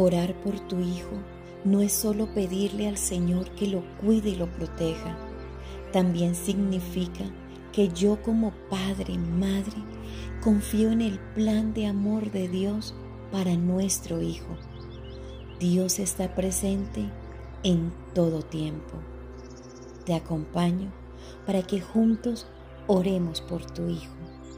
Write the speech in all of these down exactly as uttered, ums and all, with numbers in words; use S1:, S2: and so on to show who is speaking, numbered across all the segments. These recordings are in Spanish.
S1: Orar por tu hijo no es solo pedirle al Señor que lo cuide y lo proteja. También significa que yo como padre, madre, confío en el plan de amor de Dios para nuestro hijo. Dios está presente en todo tiempo. Te acompaño para que juntos oremos por tu hijo.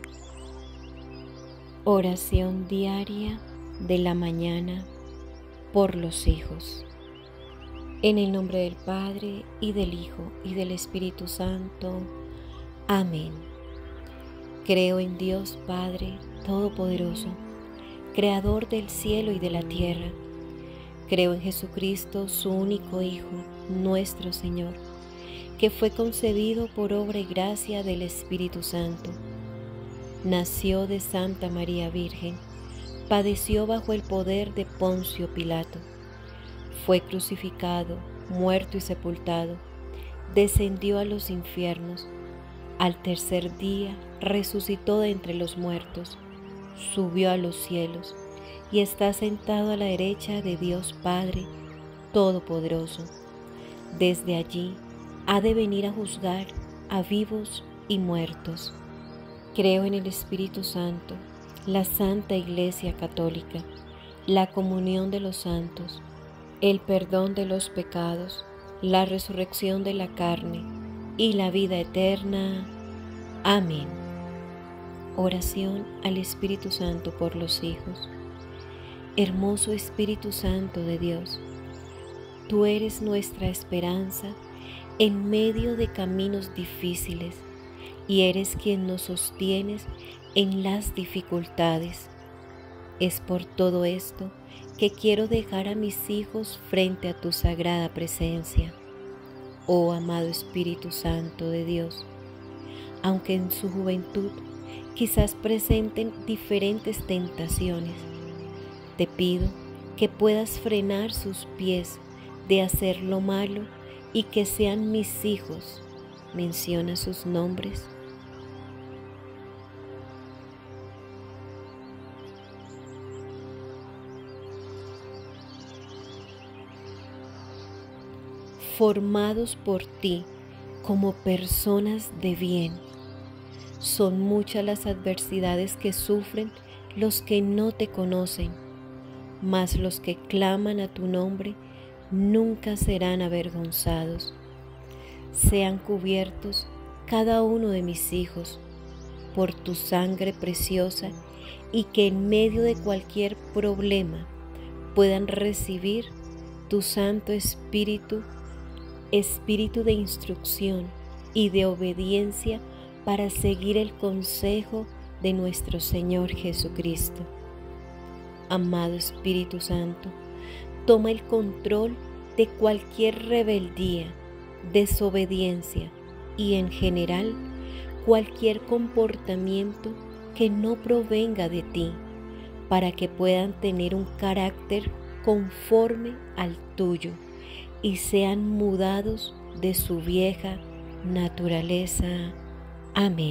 S1: Oración diaria de la mañana por los hijos. En el nombre del Padre, y del Hijo, y del Espíritu Santo. Amén. Creo en Dios Padre Todopoderoso, Creador del cielo y de la tierra. Creo en Jesucristo, su único Hijo, nuestro Señor, que fue concebido por obra y gracia del Espíritu Santo. Nació de Santa María Virgen, padeció bajo el poder de Poncio Pilato. Fue crucificado, muerto y sepultado, descendió a los infiernos. Al tercer día resucitó de entre los muertos, subió a los cielos y está sentado a la derecha de Dios Padre Todopoderoso. Desde allí ha de venir a juzgar a vivos y muertos. Creo en el Espíritu Santo, la Santa Iglesia Católica, la comunión de los santos, el perdón de los pecados, la resurrección de la carne y la vida eterna. Amén. Oración al Espíritu Santo por los hijos. Hermoso Espíritu Santo de Dios, tú eres nuestra esperanza en medio de caminos difíciles y eres quien nos sostienes en las dificultades. Es por todo esto que quiero dejar a mis hijos frente a tu sagrada presencia. Oh amado Espíritu Santo de Dios, aunque en su juventud quizás presenten diferentes tentaciones, te pido que puedas frenar sus pies de hacer lo malo y que sean mis hijos. Menciona sus nombres. Formados por ti como personas de bien. Son muchas las adversidades que sufren los que no te conocen, mas los que claman a tu nombre nunca serán avergonzados. Sean cubiertos cada uno de mis hijos por tu sangre preciosa y que en medio de cualquier problema puedan recibir tu Santo Espíritu, Espíritu de instrucción y de obediencia para seguir el consejo de nuestro Señor Jesucristo. Amado Espíritu Santo, toma el control de cualquier rebeldía, desobediencia y en general cualquier comportamiento que no provenga de ti, para que puedan tener un carácter conforme al tuyo y sean mudados de su vieja naturaleza. Amén.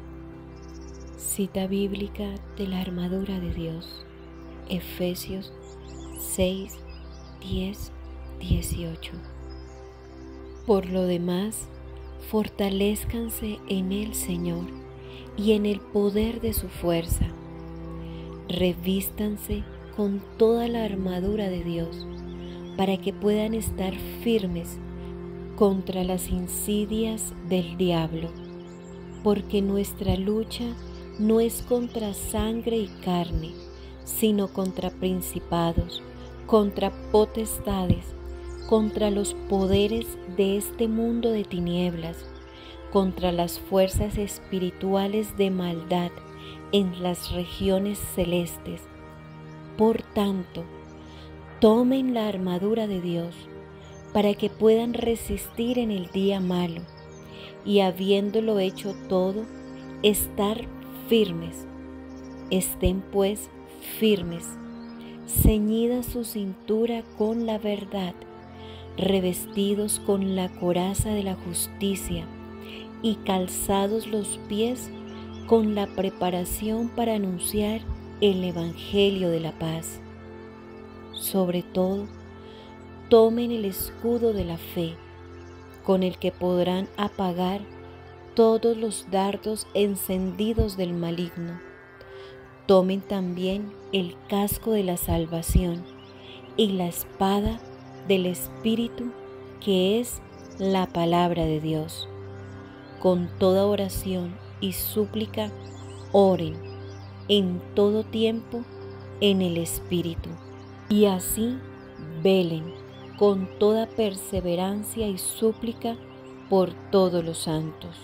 S1: Cita bíblica de la armadura de Dios, Efesios seis, diez, dieciocho. Por lo demás, fortalézcanse en el Señor y en el poder de su fuerza. Revístanse con toda la armadura de Dios, para que puedan estar firmes contra las insidias del diablo, porque nuestra lucha no es contra sangre y carne, sino contra principados, contra potestades, contra los poderes de este mundo de tinieblas, contra las fuerzas espirituales de maldad en las regiones celestes. Por tanto, tomen la armadura de Dios para que puedan resistir en el día malo y, habiéndolo hecho todo, estar firmes. Estén pues firmes, ceñida su cintura con la verdad, revestidos con la coraza de la justicia y calzados los pies con la preparación para anunciar el Evangelio de la paz. Sobre todo, tomen el escudo de la fe, con el que podrán apagar todos los dardos encendidos del maligno. Tomen también el casco de la salvación y la espada del Espíritu, que es la palabra de Dios. Con toda oración y súplica, oren en todo tiempo en el Espíritu, y así velen con toda perseverancia y súplica por todos los santos.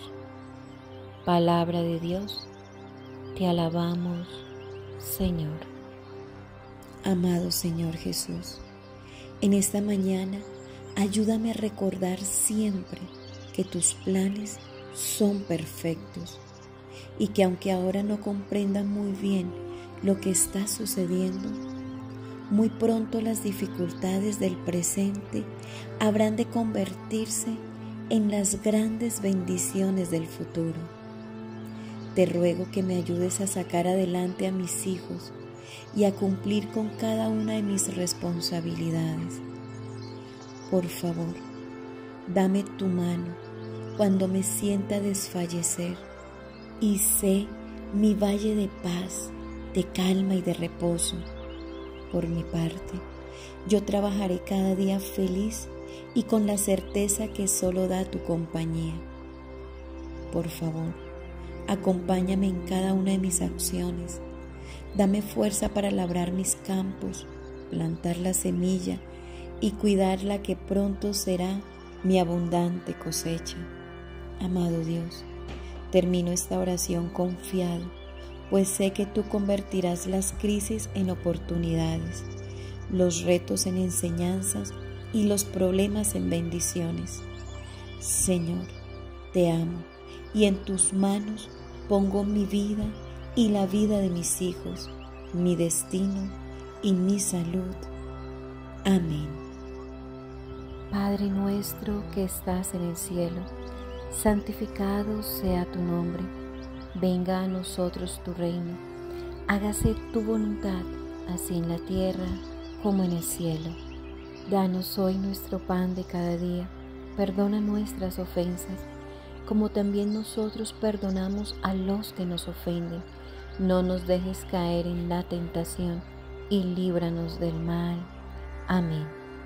S1: Palabra de Dios, te alabamos, Señor.
S2: Amado Señor Jesús, en esta mañana ayúdame a recordar siempre que tus planes son perfectos y que aunque ahora no comprenda muy bien lo que está sucediendo, muy pronto las dificultades del presente habrán de convertirse en las grandes bendiciones del futuro. Te ruego que me ayudes a sacar adelante a mis hijos y a cumplir con cada una de mis responsabilidades. Por favor, dame tu mano cuando me sienta desfallecer y sé mi valle de paz, de calma y de reposo. Por mi parte, yo trabajaré cada día feliz y con la certeza que solo da tu compañía. Por favor, acompáñame en cada una de mis acciones. Dame fuerza para labrar mis campos, plantar la semilla y cuidar la que pronto será mi abundante cosecha. Amado Dios, termino esta oración confiado, pues sé que tú convertirás las crisis en oportunidades, los retos en enseñanzas y los problemas en bendiciones. Señor, te amo y en tus manos pongo mi vida y la vida de mis hijos, mi destino y mi salud. Amén.
S1: Padre nuestro que estás en el cielo, santificado sea tu nombre. Venga a nosotros tu reino. Hágase tu voluntad, así en la tierra como en el cielo. Danos hoy nuestro pan de cada día. Perdona nuestras ofensas, como también nosotros perdonamos a los que nos ofenden. No nos dejes caer en la tentación y líbranos del mal. Amén.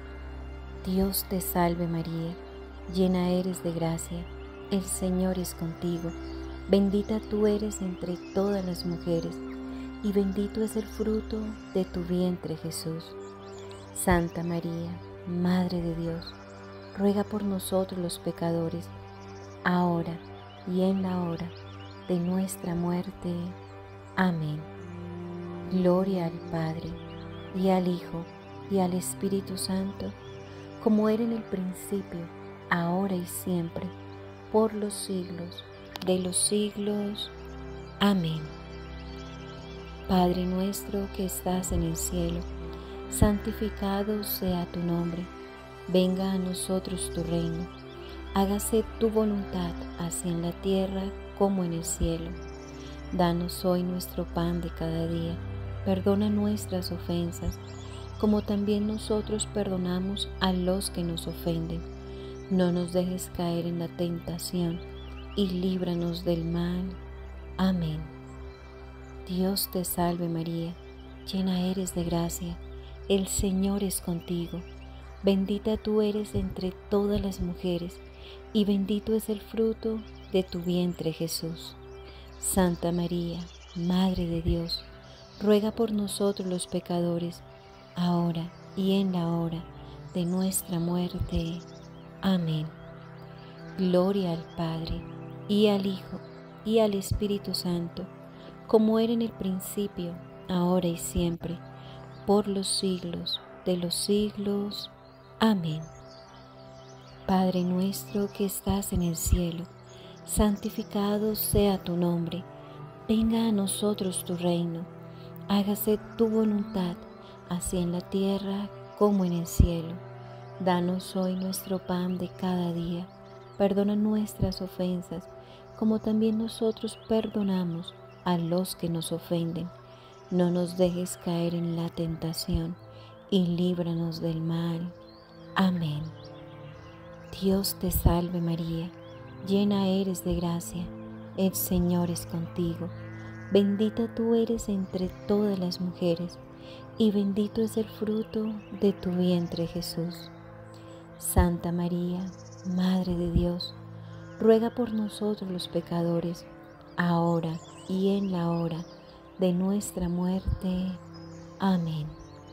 S1: Dios te salve María, llena eres de gracia, el Señor es contigo. Bendita tú eres entre todas las mujeres, y bendito es el fruto de tu vientre Jesús. Santa María, Madre de Dios, ruega por nosotros los pecadores, ahora y en la hora de nuestra muerte. Amén. Gloria al Padre, y al Hijo, y al Espíritu Santo, como era en el principio, ahora y siempre, por los siglos de los siglos. Amén. Padre nuestro que estás en el cielo, santificado sea tu nombre. Venga a nosotros tu reino. Hágase tu voluntad, así en la tierra como en el cielo. Danos hoy nuestro pan de cada día. Perdona nuestras ofensas, como también nosotros perdonamos a los que nos ofenden. No nos dejes caer en la tentación y líbranos del mal. Amén. Dios te salve María, llena eres de gracia, el Señor es contigo. Bendita tú eres entre todas las mujeres, y bendito es el fruto de tu vientre Jesús. Santa María, Madre de Dios, ruega por nosotros los pecadores, ahora y en la hora de nuestra muerte. Amén. Gloria al Padre, y al Hijo, y al Espíritu Santo, como era en el principio, ahora y siempre, por los siglos de los siglos. Amén. Padre nuestro que estás en el cielo, santificado sea tu nombre. Venga a nosotros tu reino. Hágase tu voluntad, así en la tierra como en el cielo. Danos hoy nuestro pan de cada día. Perdona nuestras ofensas, como también nosotros perdonamos a los que nos ofenden. No nos dejes caer en la tentación, y líbranos del mal. Amén. Dios te salve María, llena eres de gracia, el Señor es contigo. Bendita tú eres entre todas las mujeres, y bendito es el fruto de tu vientre Jesús. Santa María, Madre de Dios, ruega por nosotros los pecadores, ahora y en la hora de nuestra muerte. Amén.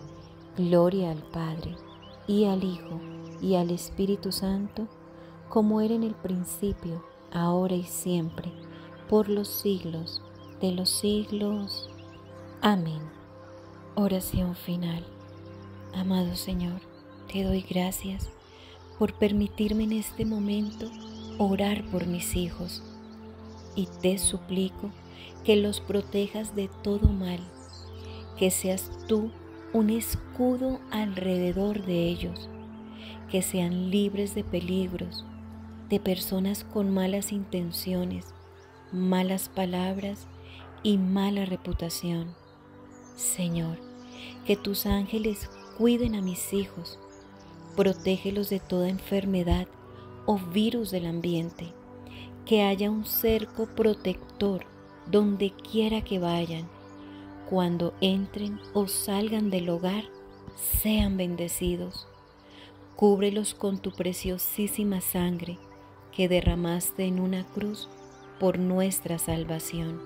S1: Gloria al Padre, y al Hijo, y al Espíritu Santo, como era en el principio, ahora y siempre, por los siglos de los siglos. Amén. Oración final. Amado Señor, te doy gracias por permitirme en este momento orar por mis hijos, y te suplico que los protejas de todo mal, que seas tú un escudo alrededor de ellos, que sean libres de peligros, de personas con malas intenciones, malas palabras y mala reputación. Señor, que tus ángeles cuiden a mis hijos, protégelos de toda enfermedad o virus del ambiente, que haya un cerco protector donde quiera que vayan. Cuando entren o salgan del hogar, sean bendecidos. Cúbrelos con tu preciosísima sangre que derramaste en una cruz por nuestra salvación.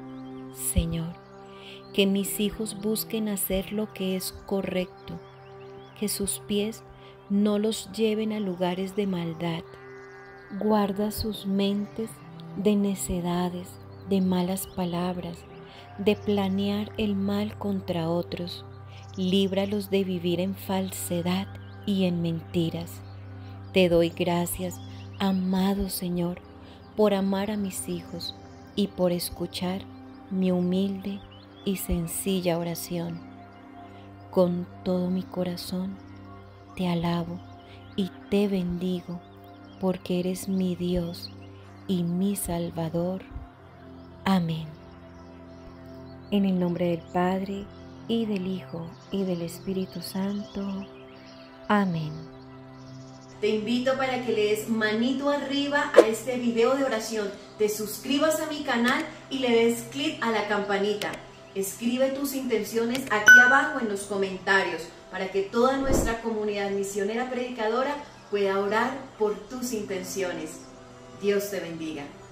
S1: Señor, que mis hijos busquen hacer lo que es correcto, que sus pies no los lleven a lugares de maldad. Guarda sus mentes de necedades, de malas palabras, de planear el mal contra otros. Líbralos de vivir en falsedad y en mentiras. Te doy gracias, amado Señor, por amar a mis hijos y por escuchar mi humilde y sencilla oración. Con todo mi corazón te alabo y te bendigo, porque eres mi Dios y mi Salvador. Amén. En el nombre del Padre, y del Hijo, y del Espíritu Santo. Amén.
S3: Te invito para que le des manito arriba a este video de oración, te suscribas a mi canal y le des clic a la campanita. Escribe tus intenciones aquí abajo en los comentarios para que toda nuestra comunidad misionera predicadora pueda orar por tus intenciones. Dios te bendiga.